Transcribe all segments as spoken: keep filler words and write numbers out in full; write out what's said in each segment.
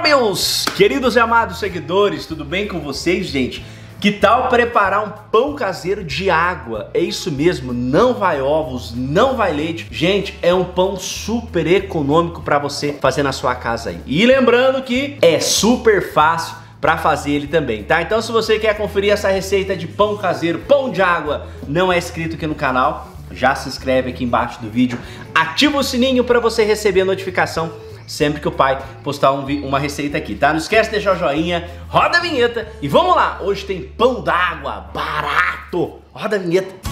meus queridos e amados seguidores, tudo bem com vocês, gente? Que tal preparar um pão caseiro de água? É isso mesmo, não vai ovos, não vai leite. Gente, é um pão super econômico para você fazer na sua casa aí. E lembrando que é super fácil para fazer ele também, tá? Então se você quer conferir essa receita de pão caseiro, pão de água, não é inscrito aqui no canal, já se inscreve aqui embaixo do vídeo, ativa o sininho para você receber a notificação sempre que o pai postar um, uma receita aqui, tá? Não esquece de deixar o joinha, roda a vinheta e vamos lá! Hoje tem pão d'água barato! Roda a vinheta!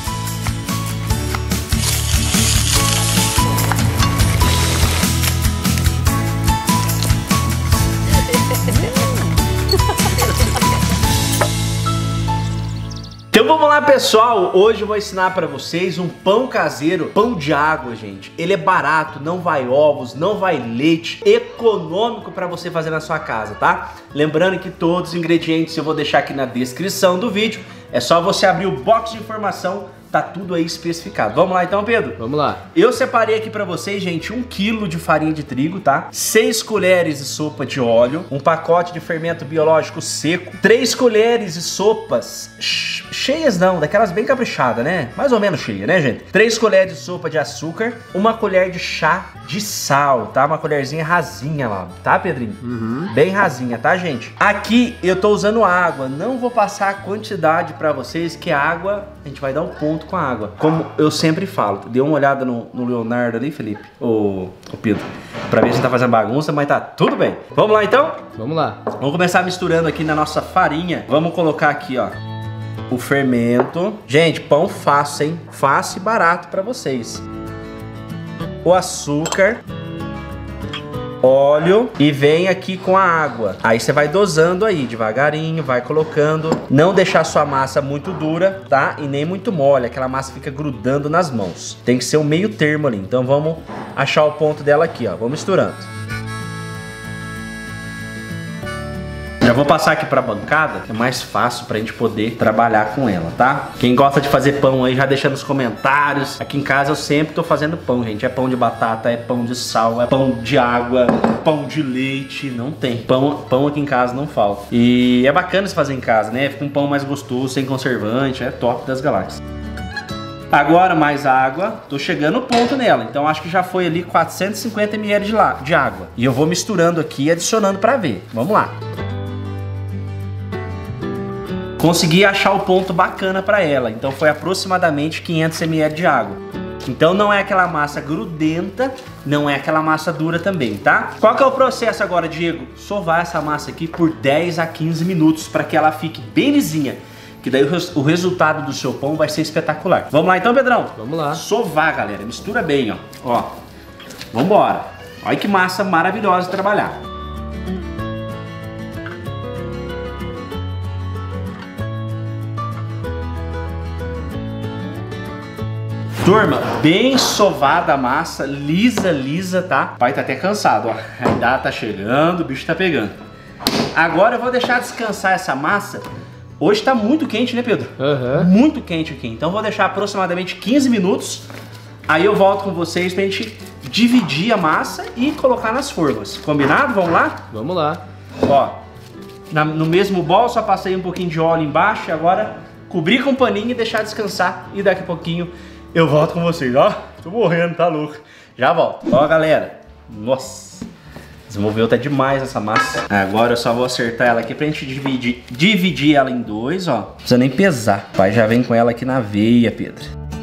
Então vamos lá, pessoal, hoje eu vou ensinar pra vocês um pão caseiro, pão de água, gente. Ele é barato, não vai ovos, não vai leite, econômico pra você fazer na sua casa, tá? Lembrando que todos os ingredientes eu vou deixar aqui na descrição do vídeo, é só você abrir o box de informação, tá tudo aí especificado. Vamos lá então, Pedro? Vamos lá. Eu separei aqui pra vocês, gente, um quilo de farinha de trigo, tá? seis colheres de sopa de óleo, um pacote de fermento biológico seco, três colheres de sopas cheias não, daquelas bem caprichadas, né? Mais ou menos cheia, né, gente? três colheres de sopa de açúcar, uma colher de chá de sal, tá? Uma colherzinha rasinha lá, tá, Pedrinho? Uhum. Bem rasinha, tá, gente? Aqui eu tô usando água, não vou passar a quantidade pra vocês, que a água, a gente vai dar o ponto com a água. Como eu sempre falo, dê uma olhada no, no Leonardo ali, Felipe, ou o Pedro, pra ver se a gente tá fazendo bagunça, mas tá tudo bem. Vamos lá, então? Vamos lá. Vamos começar misturando aqui na nossa farinha. Vamos colocar aqui, ó, o fermento. Gente, pão fácil, hein? Fácil e barato pra vocês. O açúcar, óleo e vem aqui com a água. Aí você vai dosando aí, devagarinho, vai colocando. Não deixar sua massa muito dura, tá? E nem muito mole, aquela massa fica grudando nas mãos. Tem que ser um meio termo ali. Então vamos achar o ponto dela aqui, ó. Vamos misturando. Já vou passar aqui pra bancada, que é mais fácil pra gente poder trabalhar com ela, tá? Quem gosta de fazer pão aí, já deixa nos comentários. Aqui em casa eu sempre tô fazendo pão, gente. É pão de batata, é pão de sal, é pão de água, pão de leite, não tem. Pão, pão aqui em casa não falta. E é bacana se fazer em casa, né? Fica um pão mais gostoso, sem conservante, é top das galáxias. Agora mais água, tô chegando no ponto nela, então acho que já foi ali quatrocentos e cinquenta mililitros de, de água. E eu vou misturando aqui e adicionando pra ver. Vamos lá. Consegui achar o ponto bacana para ela, então foi aproximadamente quinhentos mililitros de água. Então não é aquela massa grudenta, não é aquela massa dura também, tá? Qual que é o processo agora, Diego? Sovar essa massa aqui por dez a quinze minutos para que ela fique bem lisinha, que daí o, res o resultado do seu pão vai ser espetacular. Vamos lá então, Pedrão? Vamos lá. Sovar, galera, mistura bem, ó. Ó, vambora. Olha que massa maravilhosa de trabalhar. Turma, bem sovada a massa, lisa, lisa, tá? O pai tá até cansado, ó. A idade tá chegando, o bicho tá pegando. Agora eu vou deixar descansar essa massa. Hoje tá muito quente, né, Pedro? Uhum. Muito quente aqui. Então eu vou deixar aproximadamente quinze minutos. Aí eu volto com vocês pra gente dividir a massa e colocar nas formas. Combinado? Vamos lá? Vamos lá. Ó, na, no mesmo bol, só passei um pouquinho de óleo embaixo e agora cobrir com um paninho e deixar descansar. E daqui a pouquinho eu volto com vocês, ó. Tô morrendo, tá louco. Já volto. Ó, galera. Nossa. Desenvolveu até demais essa massa. Agora eu só vou acertar ela aqui pra gente dividir, dividir ela em dois, ó. Não precisa nem pesar. O pai já vem com ela aqui na veia, Pedro.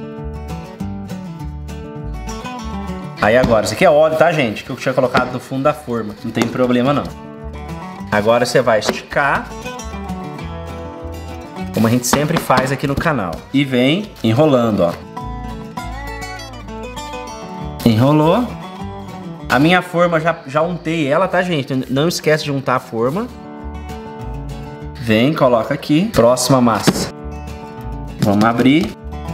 Aí agora, isso aqui é óleo, tá, gente? Que eu tinha colocado no fundo da forma. Não tem problema, não. Agora você vai esticar, como a gente sempre faz aqui no canal. E vem enrolando, ó. Enrolou. A minha forma, já, já untei ela, tá, gente? Não esquece de untar a forma. Vem, coloca aqui. Próxima massa. Vamos abrir.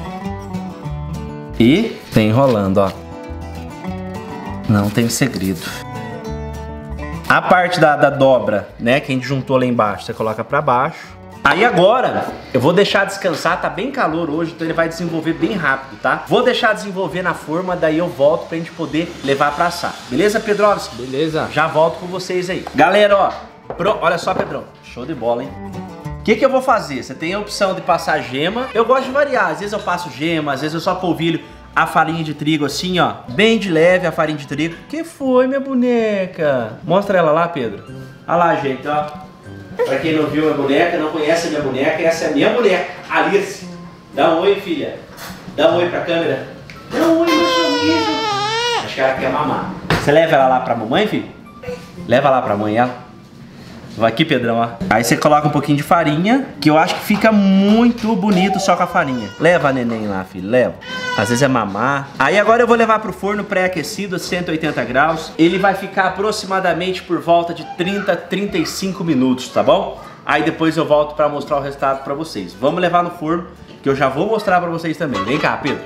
E vem enrolando, ó. Não tem segredo. A parte da, da dobra, né, que a gente juntou lá embaixo, você coloca pra baixo. Aí agora, eu vou deixar descansar, tá bem calor hoje, então ele vai desenvolver bem rápido, tá? Vou deixar desenvolver na forma, daí eu volto pra gente poder levar pra assar. Beleza, Pedrovski? Beleza. Já volto com vocês aí. Galera, ó, pro... olha só, Pedrão, show de bola, hein? O que que eu vou fazer? Você tem a opção de passar gema. Eu gosto de variar, às vezes eu passo gema, às vezes eu só polvilho a farinha de trigo assim, ó, bem de leve a farinha de trigo. Que foi, minha boneca? Mostra ela lá, Pedro. Olha lá, gente, ó. Pra quem não viu a minha boneca, não conhece a minha boneca, essa é a minha boneca, Alice. Dá um oi, filha. Dá um oi pra câmera. Dá um oi, meu sorriso. Acho que ela quer mamar. Você leva ela lá pra mamãe, filho? Leva lá pra mãe ela. Vai aqui, Pedrão, ó. Aí você coloca um pouquinho de farinha, que eu acho que fica muito bonito só com a farinha. Leva a neném lá, filho, leva. Às vezes é mamar. Aí agora eu vou levar pro forno pré-aquecido a cento e oitenta graus. Ele vai ficar aproximadamente por volta de trinta, trinta e cinco minutos, tá bom? Aí depois eu volto pra mostrar o resultado pra vocês. Vamos levar no forno, que eu já vou mostrar pra vocês também. Vem cá, Pedro.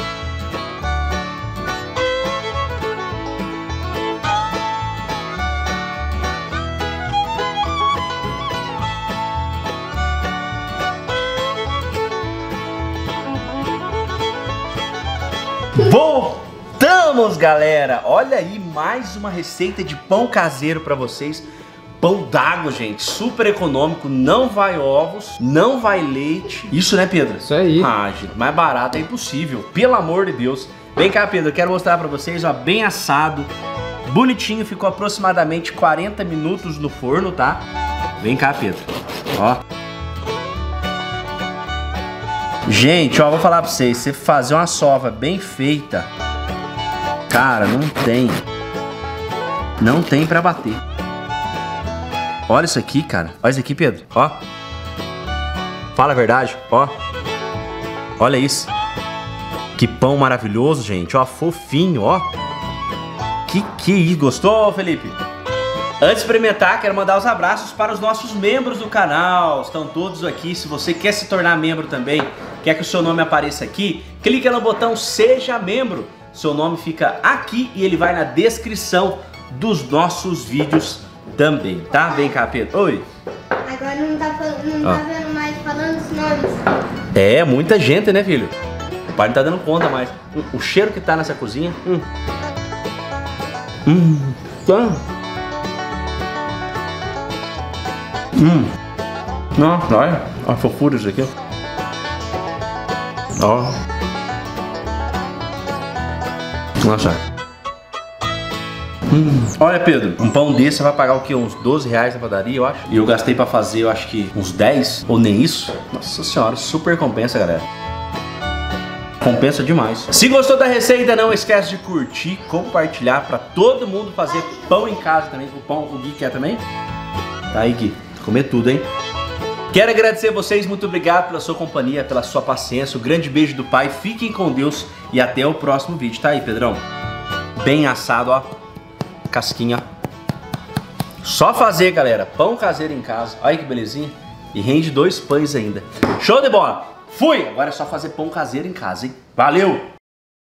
Voltamos, galera! Olha aí, mais uma receita de pão caseiro pra vocês. Pão d'água, gente, super econômico, não vai ovos, não vai leite. Isso, né, Pedro? Isso aí. Ah, gente, mais barato é impossível, pelo amor de Deus. Vem cá, Pedro, eu quero mostrar pra vocês, ó, bem assado, bonitinho, ficou aproximadamente quarenta minutos no forno, tá? Vem cá, Pedro, ó. Gente, ó, vou falar pra vocês, você fazer uma sova bem feita, cara, não tem. Não tem pra bater. Olha isso aqui, cara. Olha isso aqui, Pedro, ó. Fala a verdade, ó. Olha isso. Que pão maravilhoso, gente, ó, fofinho, ó. Que que isso, gostou, Felipe? Antes de experimentar, quero mandar os abraços para os nossos membros do canal. Estão todos aqui. Se você quer se tornar membro também, quer que o seu nome apareça aqui, clica no botão Seja Membro. Seu nome fica aqui e ele vai na descrição dos nossos vídeos também, tá? Vem cá, Pedro. Oi. Agora não tá, não tá vendo mais falando os nomes. É, muita gente, né, filho? O pai não tá dando conta mais. O cheiro que tá nessa cozinha. Hum. Hum. Tá. Hum. Nossa, olha. Olha a fofura isso aqui. Ó. Nossa. Hum. Olha, Pedro, um pão desse você vai pagar o quê? Uns doze reais na padaria, eu acho. E eu gastei pra fazer, eu acho que uns dez, ou nem isso. Nossa senhora, super compensa, galera. Compensa demais. Se gostou da receita, não esquece de curtir, compartilhar pra todo mundo fazer pão em casa também. O pão, o Gui quer também? Tá aí, Gui. Comer tudo, hein? Quero agradecer a vocês, muito obrigado pela sua companhia, pela sua paciência. Um grande beijo do pai, fiquem com Deus e até o próximo vídeo. Tá aí, Pedrão? Bem assado, ó. Casquinha. Só fazer, galera. Pão caseiro em casa. Olha que belezinha. E rende dois pães ainda. Show de bola. Fui! Agora é só fazer pão caseiro em casa, hein? Valeu!